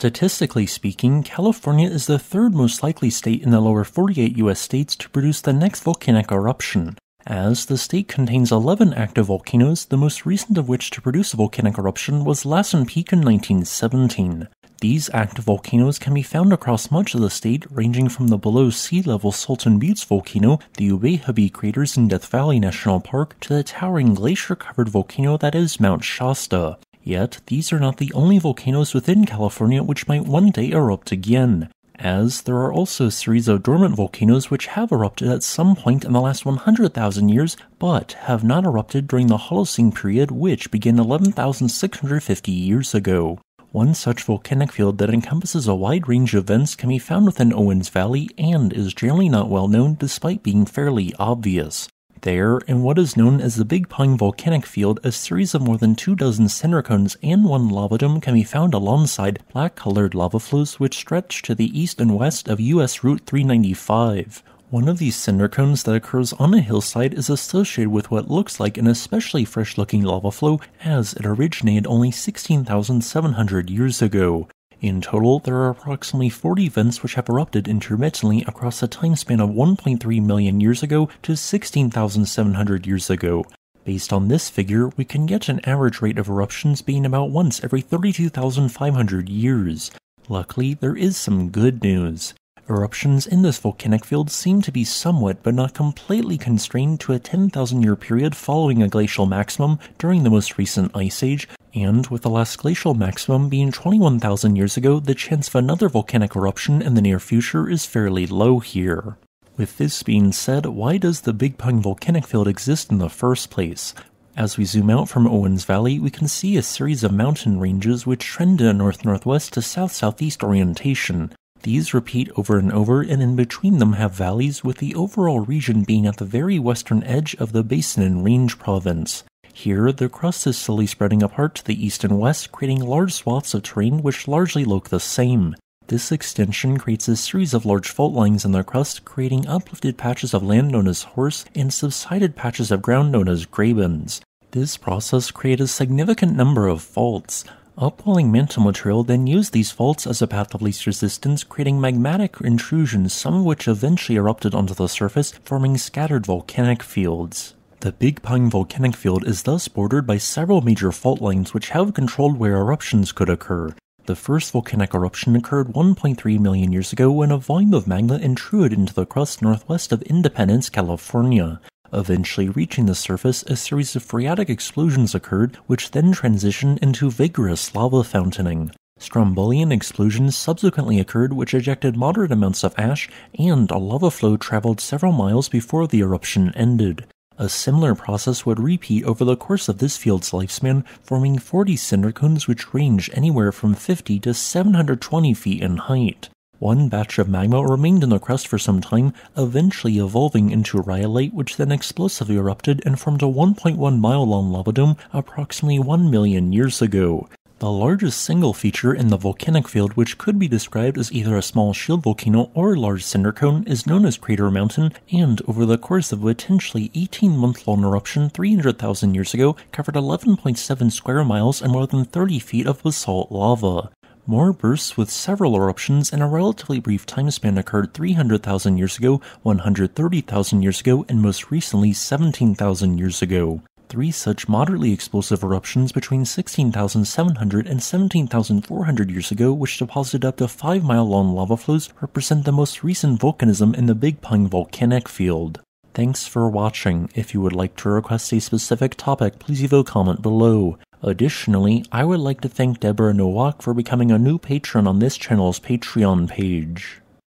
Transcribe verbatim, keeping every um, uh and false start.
Statistically speaking, California is the third most likely state in the lower forty-eight U S states to produce the next volcanic eruption, as the state contains eleven active volcanoes, the most recent of which to produce a volcanic eruption was Lassen Peak in nineteen seventeen. These active volcanoes can be found across much of the state, ranging from the below sea level Salton Buttes volcano, the Ube craters in Death Valley National Park, to the towering glacier-covered volcano that is Mount Shasta. Yet, these are not the only volcanoes within California which might one day erupt again, as there are also a series of dormant volcanoes which have erupted at some point in the last one hundred thousand years, but have not erupted during the Holocene period, which began eleven thousand six hundred fifty years ago. One such volcanic field that encompasses a wide range of vents can be found within Owens Valley and is generally not well known despite being fairly obvious. There, in what is known as the Big Pine Volcanic Field, a series of more than two dozen cinder cones and one lava dome can be found alongside black-colored lava flows which stretch to the east and west of U S Route three ninety-five. One of these cinder cones that occurs on a hillside is associated with what looks like an especially fresh-looking lava flow, as it originated only sixteen thousand seven hundred years ago. In total, there are approximately forty vents which have erupted intermittently across a time span of one point three million years ago to sixteen thousand seven hundred years ago. Based on this figure, we can get an average rate of eruptions being about once every thirty-two thousand five hundred years. Luckily, there is some good news. Eruptions in this volcanic field seem to be somewhat but not completely constrained to a ten thousand year period following a glacial maximum during the most recent ice age, and with the last glacial maximum being twenty-one thousand years ago, the chance of another volcanic eruption in the near future is fairly low here. With this being said, why does the Big Pine Volcanic Field exist in the first place? As we zoom out from Owens Valley, we can see a series of mountain ranges which trend in a north-northwest to south-southeast orientation. These repeat over and over, and in between them have valleys, with the overall region being at the very western edge of the Basin and Range province. Here, the crust is slowly spreading apart to the east and west, creating large swaths of terrain which largely look the same. This extension creates a series of large fault lines in the crust, creating uplifted patches of land known as horse and subsided patches of ground known as grabens. This process created a significant number of faults. Upwelling mantle material then used these faults as a path of least resistance, creating magmatic intrusions, some of which eventually erupted onto the surface, forming scattered volcanic fields. The Big Pine Volcanic Field is thus bordered by several major fault lines which have controlled where eruptions could occur. The first volcanic eruption occurred one point three million years ago when a volume of magma intruded into the crust northwest of Independence, California. Eventually reaching the surface, a series of phreatic explosions occurred, which then transitioned into vigorous lava fountaining. Strombolian explosions subsequently occurred, which ejected moderate amounts of ash, and a lava flow traveled several miles before the eruption ended. A similar process would repeat over the course of this field's lifespan, forming forty cinder cones which range anywhere from fifty to seven hundred twenty feet in height. One batch of magma remained in the crust for some time, eventually evolving into rhyolite, which then explosively erupted and formed a one point one mile long lava dome approximately one million years ago. The largest single feature in the volcanic field, which could be described as either a small shield volcano or a large cinder cone, is known as Crater Mountain, and over the course of a potentially eighteen month long eruption three hundred thousand years ago, covered eleven point seven square miles and more than thirty feet of basalt lava. More bursts with several eruptions in a relatively brief time span occurred three hundred thousand years ago, one hundred thirty thousand years ago, and most recently seventeen thousand years ago. Three such moderately explosive eruptions between sixteen thousand seven hundred and seventeen thousand four hundred years ago, which deposited up to five mile long lava flows, represent the most recent volcanism in the Big Pine Volcanic Field. Thanks for watching. If you would like to request a specific topic, please leave a comment below. Additionally, I would like to thank Deborah Nowak for becoming a new patron on this channel's Patreon page.